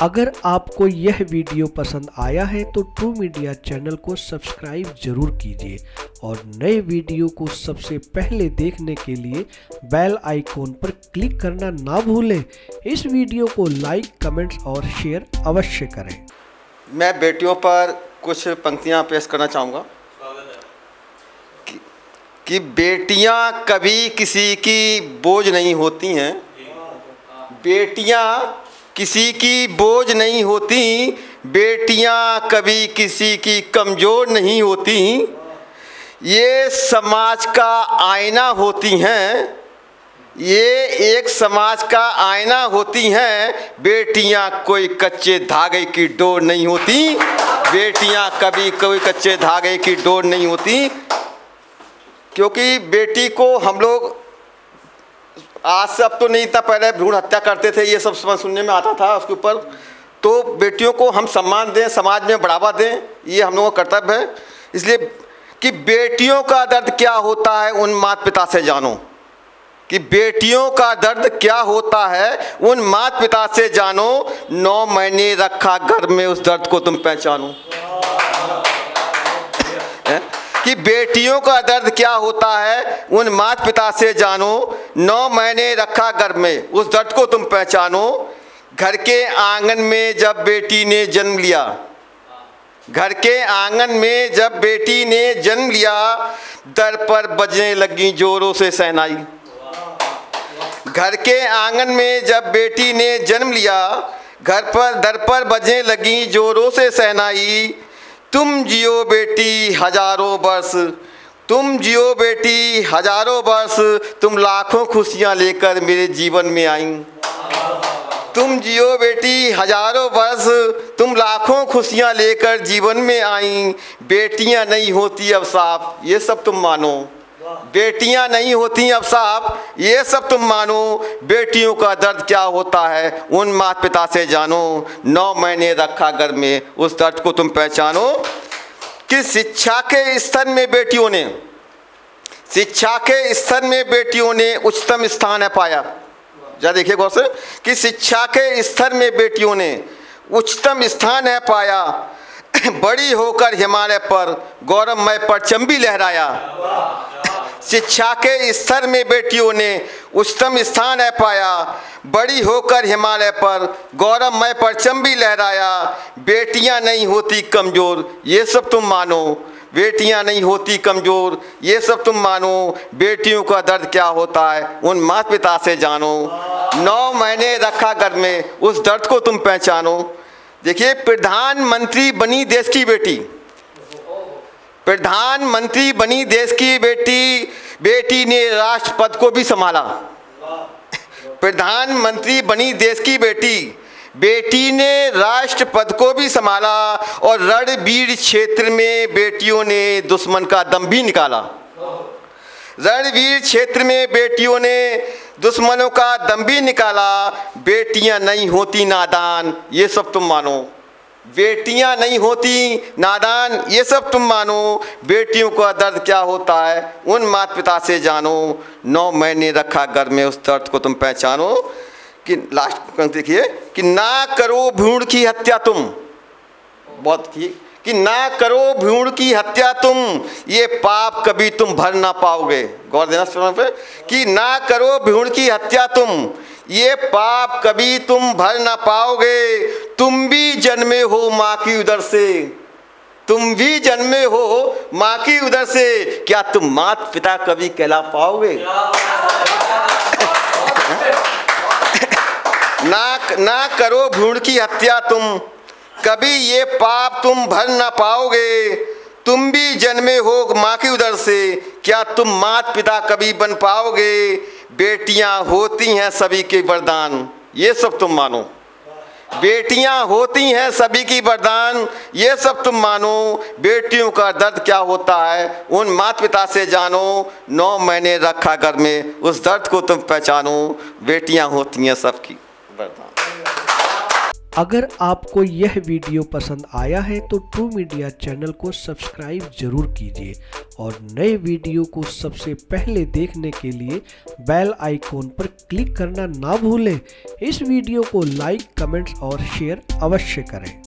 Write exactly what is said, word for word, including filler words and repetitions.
अगर आपको यह वीडियो पसंद आया है तो ट्रू मीडिया चैनल को सब्सक्राइब जरूर कीजिए और नए वीडियो को सबसे पहले देखने के लिए बेल आइकॉन पर क्लिक करना ना भूलें। इस वीडियो को लाइक, कमेंट्स और शेयर अवश्य करें। मैं बेटियों पर कुछ पंक्तियां पेश करना चाहूँगा कि, कि बेटियां कभी किसी की बोझ नहीं होती हैं, बेटियां किसी की बोझ नहीं होती, बेटियां कभी किसी की कमज़ोर नहीं होती, ये समाज का आईना होती हैं, ये एक समाज का आईना होती हैं। बेटियां कोई कच्चे धागे की डोर नहीं होती, बेटियां कभी कोई कच्चे धागे की डोर नहीं होती। क्योंकि बेटी को हम लोग आज से अब तो नहीं था, पहले भ्रूण हत्या करते थे, ये सब सुनने में आता था उसके ऊपर। तो बेटियों को हम सम्मान दें, समाज में बढ़ावा दें, ये हम लोगों का कर्तव्य है। इसलिए कि बेटियों का दर्द क्या होता है उन माता पिता से जानो, कि बेटियों का दर्द क्या होता है उन माता पिता से जानो। नौ महीने रखा घर में उस दर्द को तुम पहचानो। कि बेटियों का दर्द क्या होता है उन माता पिता से जानो। नौ महीने रखा घर में उस दर्द को तुम पहचानो। घर के आंगन में जब बेटी ने जन्म लिया, घर के आंगन में जब बेटी ने जन्म लिया, दर पर बजने लगी जोरों से शहनाई। घर के आंगन में जब बेटी ने जन्म लिया, घर पर दर पर बजने लगी जोरों से शहनाई। तुम जियो बेटी हजारों वर्ष, तुम जियो बेटी हजारों वर्ष, तुम लाखों खुशियाँ लेकर मेरे जीवन में आई। तुम जियो बेटी हजारों वर्ष, तुम लाखों खुशियाँ लेकर जीवन में आई। बेटियाँ नहीं होती अब साफ, ये सब तुम मानो। बेटियां नहीं होती अब साफ, ये सब तुम मानो। बेटियों का दर्द क्या होता है उन माता पिता से जानो। नौ महीने रखा घर में उस दर्द को तुम पहचानो। कि शिक्षा के स्तर में बेटियों ने शिक्षा के स्तर में बेटियों ने उच्चतम स्थान है पाया। जरा देखिए गौर से, कि शिक्षा के स्तर में बेटियों ने उच्चतम स्थान है पाया। बड़ी होकर हिमालय पर गौरवमय परचम भी लहराया। शिक्षा के स्तर में बेटियों ने उच्चतम स्थान है पाया। बड़ी होकर हिमालय पर गौरवमय परचम भी लहराया। बेटियां नहीं होती कमज़ोर, ये सब तुम मानो। बेटियां नहीं होती कमज़ोर, ये सब तुम मानो। बेटियों का दर्द क्या होता है उन माता पिता से जानो। नौ महीने रखा घर में उस दर्द को तुम पहचानो। देखिए, प्रधानमंत्री बनी देश की बेटी, प्रधानमंत्री बनी देश की बेटी, बेटी ने राष्ट्र पद को भी संभाला। प्रधानमंत्री बनी देश की बेटी, बेटी ने राष्ट्र पद को भी संभाला। और रणवीर क्षेत्र में बेटियों ने दुश्मन का दम भी निकाला। रणवीर क्षेत्र में बेटियों ने दुश्मनों का दम भी निकाला। बेटियां नहीं होती नादान, ये सब तुम मानो। बेटियां नहीं होती नादान, ये सब तुम मानो। बेटियों का दर्द क्या होता है उन माता पिता से जानो। नौ महीने रखा घर में उस दर्द को तुम पहचानो। कि लास्ट देखिए, कि ना करो भ्रूण की हत्या तुम, बहुत की कि ना करो भ्रूण की हत्या तुम, ये पाप कभी तुम भर ना पाओगे। गौर देना पे, कि ना करो भ्रूण की हत्या तुम, ये पाप कभी तुम भर ना पाओगे। तुम भी जन्मे हो माँ की उदर से, तुम भी जन्मे हो माँ की उदर से, क्या तुम माता पिता कभी कहला पाओगे? ना ना करो भ्रूण की हत्या तुम, कभी ये पाप तुम भर ना पाओगे। तुम भी जन्मे हो माँ की उदर से, क्या तुम माता पिता कभी बन पाओगे? बेटियां होती हैं सभी के वरदान, ये सब तुम मानो। बेटियां होती हैं सभी की वरदान, ये सब तुम मानो। बेटियों का दर्द क्या होता है उन माता पिता से जानो। नौ महीने रखा घर में उस दर्द को तुम पहचानो। बेटियां होती हैं सबकी वरदान। अगर आपको यह वीडियो पसंद आया है तो ट्रू मीडिया चैनल को सब्सक्राइब जरूर कीजिए और नए वीडियो को सबसे पहले देखने के लिए बेल आइकॉन पर क्लिक करना ना भूलें। इस वीडियो को लाइक, कमेंट्स और शेयर अवश्य करें।